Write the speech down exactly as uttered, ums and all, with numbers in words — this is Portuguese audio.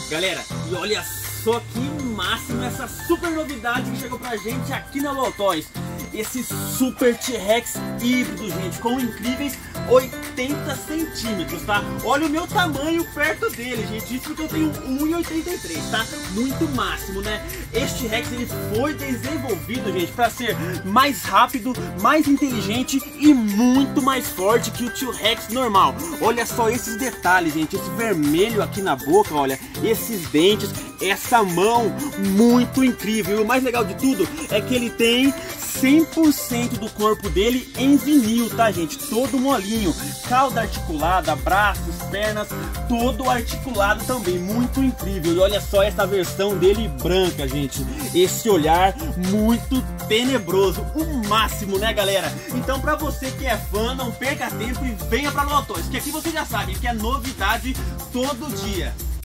Galera, e olha só que máximo essa super novidade que chegou pra gente aqui na Lotoys. Esse Super T-Rex híbrido, gente, com incríveis oitenta centímetros, tá? Olha o meu tamanho perto dele, gente. Isso porque eu tenho um e oitenta e três, tá? Muito máximo, né? Este Rex, ele foi desenvolvido, gente, para ser mais rápido, mais inteligente e muito mais forte que o T-Rex normal. Olha só esses detalhes, gente. Esse vermelho aqui na boca, olha. Esses dentes, essa mão, muito incrível. E o mais legal de tudo é que ele tem cem por cento do corpo dele em vinil, tá, gente? Todo molinho, cauda articulada, braços, pernas, todo articulado também, muito incrível. E olha só essa versão dele branca, gente. Esse olhar muito tenebroso, o máximo, né, galera? Então, pra você que é fã, não perca tempo e venha pra Lotoys, que aqui você já sabe que é novidade todo dia.